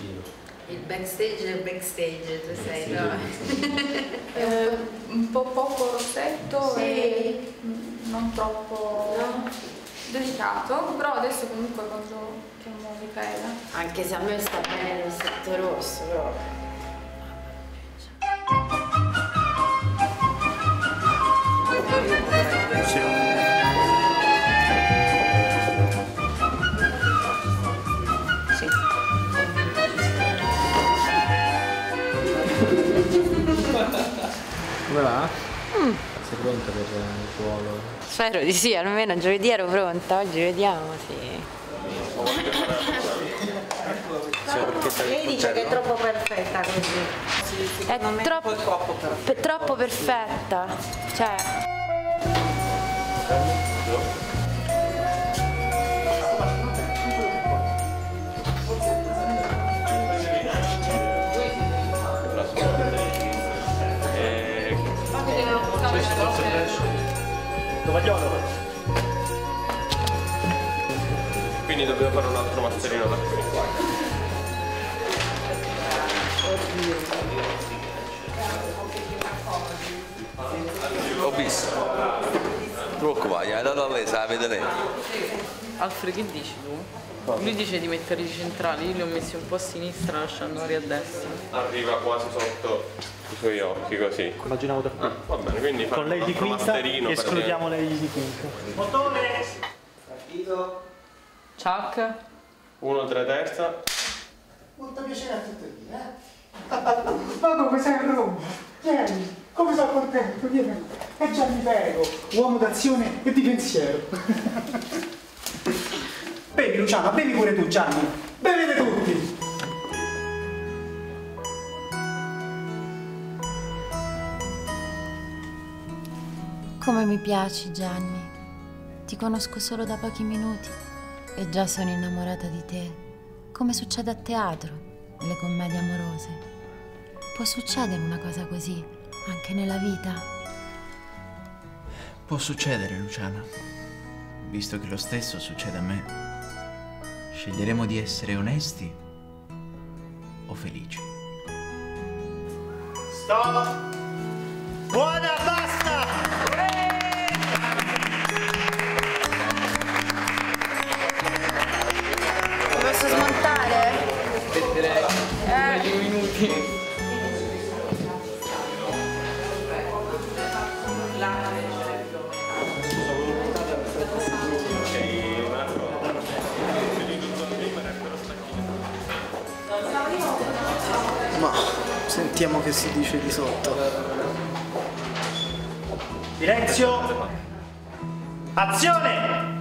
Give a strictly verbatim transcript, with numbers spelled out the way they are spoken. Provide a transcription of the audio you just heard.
vicino. Il backstage del backstage, tu sei, no? È un po' poco rossetto sì. E non troppo no. delicato, però adesso comunque quando chiamo Michaela. Anche se a me sta bene il rossetto rosso, però. Come va? Mm. Sei pronta per il ruolo? Spero di sì, almeno giovedì ero pronta, oggi vediamo, sì. Lei dice che è troppo perfetta così. Sì, sì, è non troppo, è troppo perfetta. È troppo perfetta. Cioè. Quindi dobbiamo fare un altro masterino da qui. Ho visto. Troppo vai, hai dato a lei, sa, vede lei. Alfred, che dici tu? Lui dice di metterli centrali, io li ho messi un po' a sinistra lasciando a destra. Arriva quasi sotto i suoi occhi, così. Immaginavo da qui. Ah, va bene, quindi con lei di quinta escludiamo lei di quinta. Motore! Partito. Chuck. uno, tre, terza. Molto piacere a tutti, eh? Ma come sei a Roma? Vieni, come sono contento, vieni. È Gianni Pego, uomo d'azione e di pensiero. Bevi Luciana, bevi pure tu Gianni. Bevete tutti! Come mi piaci, Gianni. Ti conosco solo da pochi minuti e già sono innamorata di te. Come succede a teatro, nelle commedie amorose. Può succedere una cosa così anche nella vita? Può succedere, Luciana, visto che lo stesso succede a me. Sceglieremo di essere onesti o felici. Stop! Buona, basta! Posso smontare? Aspetterei un paio di minuti. Ma sentiamo che si dice di sotto. Silenzio! Azione!